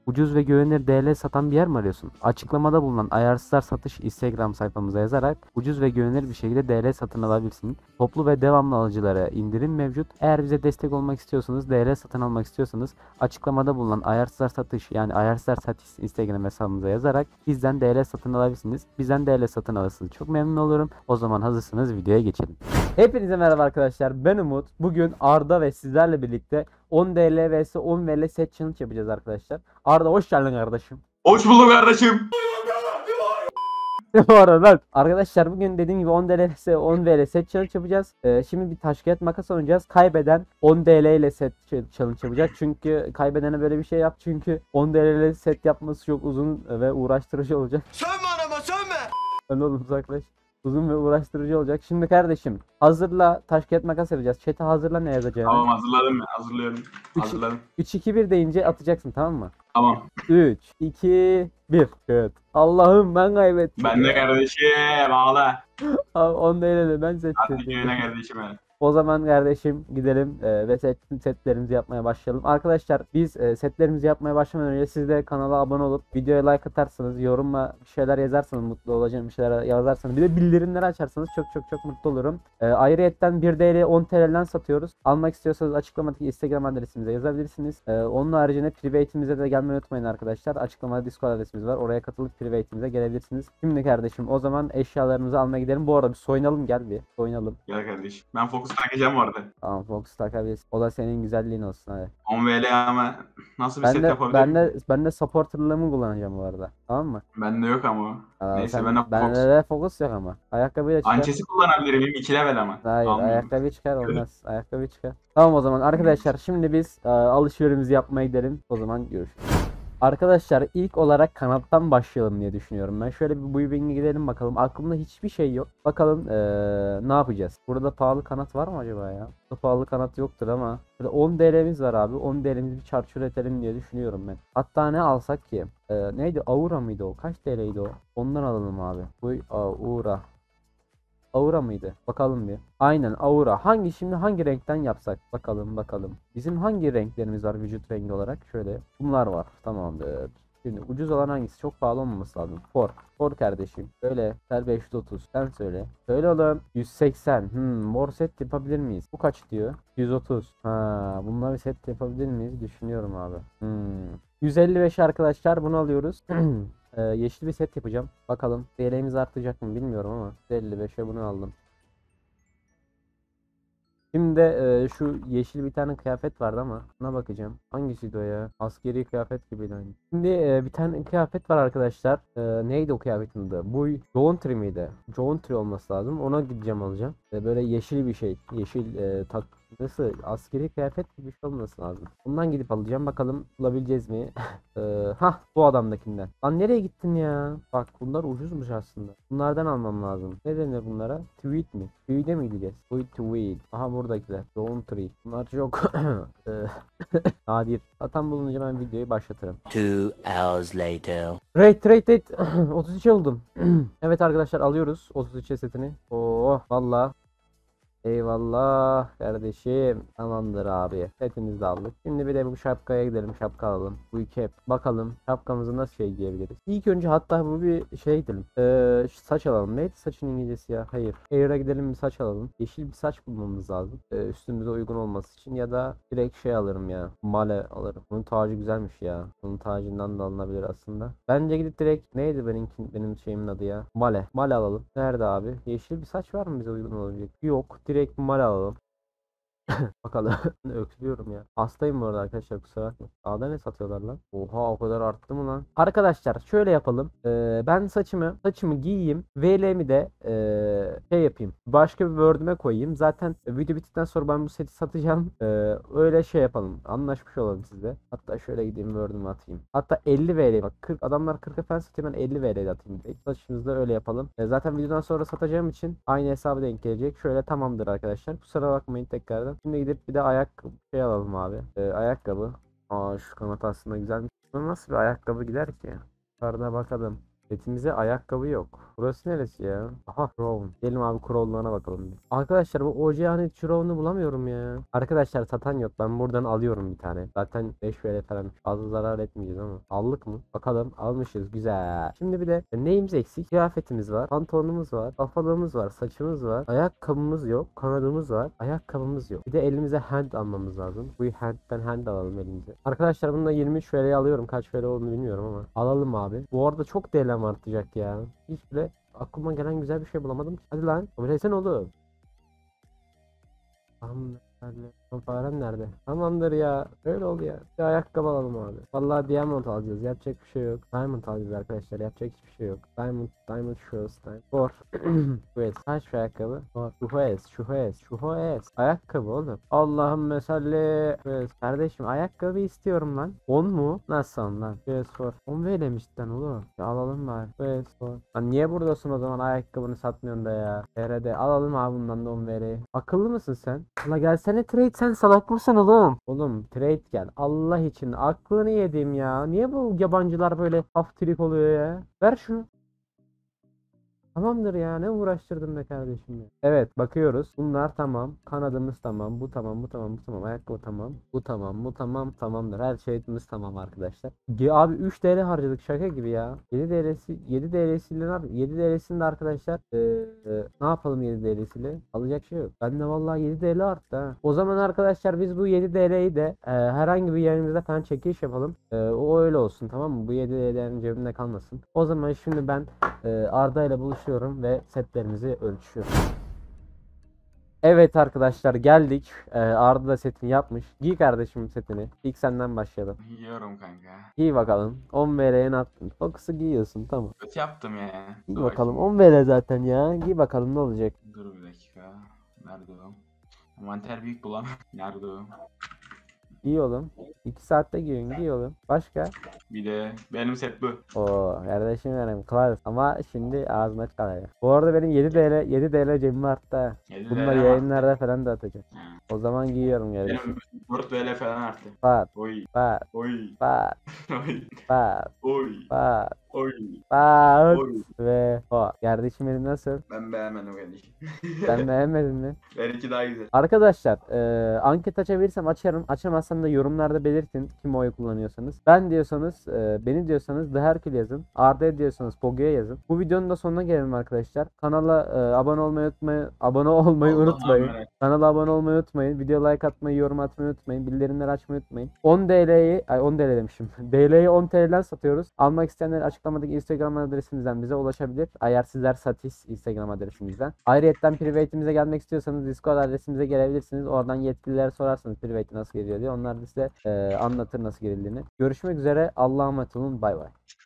Ucuz ve güvenilir DL satan bir yer mi arıyorsun? Açıklamada bulunan Ayarsızlar Satış Instagram sayfamıza yazarak ucuz ve güvenilir bir şekilde DL satın alabilirsin. Toplu ve devamlı alıcılara indirim mevcut. Eğer bize destek olmak istiyorsanız, DL satın almak istiyorsanız açıklamada bulunan Ayarsızlar Satış yani Ayarsızlar Satış Instagram hesabımıza yazarak bizden DL satın alabilirsiniz. Bizden DL satın alırsınız. Çok memnun olurum. O zaman hazırsanız videoya geçelim. Hepinize merhaba arkadaşlar. Ben Umut. Bugün Arda ve sizlerle birlikte 10 DL vs 10 VL set challenge yapacağız arkadaşlar. Arda hoş geldin kardeşim. Hoş bulduk kardeşim. Bu arada arkadaşlar bugün dediğim gibi 10 DL vs 10 VL set challenge yapacağız. Şimdi bir taş kağıt makas oynayacağız. Kaybeden 10 DL ile set challenge yapacak. Çünkü kaybedene böyle bir şey yap. Çünkü 10 DL ile set yapması çok uzun ve uğraştırıcı olacak. Sönme anama sönme. Ben oğlum uzaklaş. Uzun ve uğraştırıcı olacak. Şimdi kardeşim hazırla, taş kağıt makas yapacağız. Chat'e hazırla ne yazacağını. Tamam hazırladım ben. Hazırlıyorum. Hazırladım. 3-2-1 deyince atacaksın, tamam mı? Tamam. 3 2 1. Evet. Allah'ım ben kaybettim. Ben de kardeşim. Ağla. Abi 10 değil de ben Hadi seçtim. düğüne kardeşim benim. O zaman kardeşim gidelim ve setlerimizi yapmaya başlayalım. Arkadaşlar biz setlerimizi yapmaya başlamadan önce siz de kanala abone olup videoya like atarsanız, yoruma bir şeyler yazarsanız mutlu olacağım, bir şeyler yazarsanız, bir de bildirimleri açarsanız çok mutlu olurum. Ayrıyetten 1 DL 10 TL'den satıyoruz. Almak istiyorsanız açıklamadaki Instagram adresimize yazabilirsiniz. Onun haricinde private'imize de gelmeyi unutmayın arkadaşlar. Açıklamada Discord adresimiz var. Oraya katılıp private'imize gelebilirsiniz. Şimdi kardeşim o zaman eşyalarımızı almaya gidelim. Bu arada bir soyunalım, gel bir soyunalım. Gel kardeşim. Ben fokus takacağım orada. Tamam, Fox takabilirsin. O da senin güzelliğin olsun hadi. 10 VL ama nasıl bir Ben set de yapabilirim? ben de supporterlığımı kullanacağım bu arada. Tamam mı? Bende yok ama. Neyse ben de bende fokus. de Focus yok ama. Ayakkabıyla çıkar. Ançesi kullanabilirim. 2 level ama. Hayır, Almıyorum. ayakkabı çıkar olmaz. Ayakkabı çıkar. Tamam o zaman arkadaşlar şimdi biz alışverişimizi yapmaya gidelim. O zaman görüşürüz. Arkadaşlar ilk olarak kanattan başlayalım diye düşünüyorum. Ben şöyle bir Weaving'e gidelim bakalım. Aklımda hiçbir şey yok. Bakalım ne yapacağız? Burada pahalı kanat var mı acaba ya? Burada pahalı kanat yoktur ama. Böyle 10 DL'miz var abi. 10 DL'mizi bir çarçur edelim diye düşünüyorum ben. Hatta ne alsak ki? Neydi? Aura mıydı o? Kaç TL'ydi o? Ondan alalım abi. Bu Aura. Aura mıydı? Bakalım bir. Aynen Aura. Şimdi hangi renkten yapsak? Bakalım. Bizim hangi renklerimiz var vücut rengi olarak? Şöyle. Bunlar var. Tamamdır. Şimdi ucuz olan hangisi? Çok pahalı olmaması lazım. Mor kardeşim. Söyle. Ser 530. Sen söyle. Söyle oğlum. 180. Mor set yapabilir miyiz? Bu kaç diyor? 130. Bunları bir set yapabilir miyiz? Düşünüyorum abi. 155 arkadaşlar. Bunu alıyoruz. Yeşil bir set yapacağım. Bakalım DL'miz artacak mı bilmiyorum ama 55'e bunu aldım. Şimdi şu yeşil bir tane kıyafet vardı ama buna bakacağım. Hangisiydi o ya? Askeri kıyafet gibiydi aynı. Şimdi bir tane kıyafet var arkadaşlar. Neydi o kıyafetin adı? Bu Jountry miydi? Jountry olması lazım. Ona gideceğim alacağım. Böyle yeşil bir şey. Yeşil nasıl? Askeri kıyafet gibi bir şey olması lazım. Bundan gidip alacağım. Bakalım bulabileceğiz mi? Bu adamdakinden. Lan nereye gittin ya? Bak bunlar ucuzmuş aslında. Bunlardan almam lazım. Ne denir bunlara? Tweet mi? Tweet'e mi gideceğiz? Tweet. Aha buradakiler. Jountry. Bunlar çok nadir. Zaten bulunca ben videoyu başlatırım. 2 hours later. Rate. 33 oldum. Evet arkadaşlar alıyoruz 33 setini. Oo valla. Eyvallah kardeşim. Tamamdır abi. Setimizi de aldık. Şimdi bir de bu şapkaya gidelim. Şapka alalım. Bu iki hep. Bakalım şapkamızı nasıl şey giyebiliriz. İlk önce hatta bu bir şey gidelim. Saç alalım. Neydi saçın İngilizcesi ya? Hayır. Hair'a gidelim bir saç alalım. Yeşil bir saç bulmamız lazım. Üstümüze uygun olması için ya da direkt şey alırım ya. Male alırım. Bunun tacı güzelmiş ya. Bunun tacından da alınabilir aslında. Bence gidip direkt neydi benim şeyimin adı ya? Male. Male alalım. Nerede abi? Yeşil bir saç var mı bize uygun olabilecek? Yok. Direkt mal alalım. Bakalım. Öksürüyorum ya. Hastayım bu arada arkadaşlar, kusura bakmayın. A'da ne satıyorlar lan? Oha, o kadar arttı mı lan? Arkadaşlar şöyle yapalım. Ben saçımı giyeyim. VL'mi de şey yapayım. Başka bir Word'üme koyayım. Zaten video bittikten sonra ben bu seti satacağım. Öyle şey yapalım. Anlaşmış olalım sizle. Hatta şöyle gideyim Word'üme atayım. Hatta 50 VL, bak 40 adamlar 40 efendim satıyor, ben 50 VL atayım. Saçınızda öyle yapalım. Zaten videodan sonra satacağım için aynı hesabı denk gelecek. Şöyle tamamdır arkadaşlar. Kusura bakmayın tekrardan. Şimdi gidip bir de şey alalım abi. Ayakkabı. Şu kanat aslında güzelmiş. Buna nasıl bir ayakkabı gider ki? Yukarıda bakalım. Setimize ayakkabı yok. Burası neresi ya? Aha Crown. Gelin abi Crown'larına bakalım. Bir. Arkadaşlar bu OC hani Crown'u bulamıyorum ya. Arkadaşlar satan yok. Ben buradan alıyorum bir tane. Zaten 5 VL falan. Fazla zarar etmeyeceğiz ama. Aldık mı? Bakalım. Almışız. Güzel. Şimdi bir de neyimiz eksik? Kıyafetimiz var. Pantolonumuz var. Kafalığımız var. Saçımız var. Ayakkabımız yok. Kanadımız var. Ayakkabımız yok. Bir de elimize hand almamız lazım. Bu hand'den hand alalım elimize. Arkadaşlar bunu da 23 VL'ye alıyorum. Kaç VL olduğunu bilmiyorum ama. Alalım abi. Bu arada çok DL'm artacak ya. Hiç bile aklıma gelen güzel bir şey bulamadım. Hadi lan. Kabul oğlum. Tamam. Farem nerede? Tamamdır ya. Öyle oldu ya. Bir ayakkabı alalım abi. Vallahi Diamond alacağız. Yapacak bir şey yok. Diamond alacağız arkadaşlar. Yapacak hiçbir şey yok. Diamond shoes time. For. Evet. Kaç bir ayakkabı? For. Şu ayakkabı oğlum. Allah'ım mesalli. Evet. Kardeşim ayakkabı istiyorum lan. 10 mu? Nasıl 10 lan? Evet for. 10 veremişten oğlum. Ya alalım bari. Evet for. Lan niye buradasın o zaman ayakkabını satmıyorsun da ya? TR'de alalım abi bundan da 10 veri. Akıllı mısın sen? La gelsene trade, sen salak mısın oğlum? Oğlum trade gel. Allah için aklını yedim ya. Niye bu yabancılar böyle half trip oluyor ya? Ver şunu. Tamamdır ya, ne uğraştırdın be kardeşim ya. Evet bakıyoruz. Bunlar tamam. Kanadımız tamam. Bu tamam, bu tamam, bu tamam. Ayakkabı tamam. Bu tamam, bu tamam. Tamamdır. Her şeyimiz tamam arkadaşlar. Abi 3 TL harcadık şaka gibi ya. 7 DL'si 7 DL'siyle 7 DL'sini de arkadaşlar ne yapalım 7 DL'siyle? Alacak şey yok. Ben de vallahi 7 DL arttı ha. O zaman arkadaşlar biz bu 7 DL'yi de herhangi bir yerimizde falan çekiliş yapalım. O öyle olsun, tamam mı? Bu 7 DL'lerin cebimde kalmasın. O zaman şimdi ben Arda ile buluşuyorum ve setlerimizi ölçüyorum. Evet arkadaşlar geldik. Arda da setini yapmış. Giy kardeşim setini. İlk senden başlayalım. Yiyorum kanka. Giy bakalım. 10 VL'ye ne yaptın? Fox'u giyiyorsun, tamam. Kötü yaptım ya. Giy Dur bakalım. bakayım. 10 VL zaten ya. Giy bakalım ne olacak. Dur bir dakika. Nerede o? Envanter büyük bulam. Nerede o? Giy oğlum. 2 saatte giyin. Giy oğlum. Başka? Bir de benim set bu. Oo kardeşim benim. Klas. Ama şimdi ağzım aç kalıyor. Bu arada benim 7 TL cebime arttı ha. 7 Bunları TL yayınlarda falan da atacağım. Ha. O zaman giyiyorum kardeşim. Benim 4 VL falan arttı. Pat Oy. pat Oy. pat Oy. pat Oy. pat Oy. pat Oy. ve o. Kardeşim benim nasıl? Ben beğenmedim kardeşim. Sen beğenmedin mi? Benimki daha güzel. Arkadaşlar anket açabilirsem açarım. Açamazsam da yorumlarda belirtin kim oy kullanıyorsanız. Ben diyorsanız beni diyorsanız The Herkül yazın. Arda diyorsanız Pogo'ya yazın. Bu videonun da sonuna gelelim arkadaşlar. Kanala abone olmayı unutmayın. Abone olmayı Allah'ım unutmayın. merak. Kanala abone olmayı unutmayın. Video like atmayı, yorum atmayı unutmayın. Bildirimleri açmayı unutmayın. 10 DL'yi, ay 10 DL demişim. DL'yi 10 TL'den satıyoruz. Almak isteyenler açıklamadaki Instagram adresimizden bize ulaşabilir. Eğer sizler satis Instagram adresimizden. Ayrıyetten private'imize gelmek istiyorsanız Discord adresimize gelebilirsiniz. Oradan yetkililere sorarsanız private nasıl geliyor diye. Onlar da size anlatır nasıl girildiğini. Görüşmek üzere. Allah'a emanet olun. Bay bay.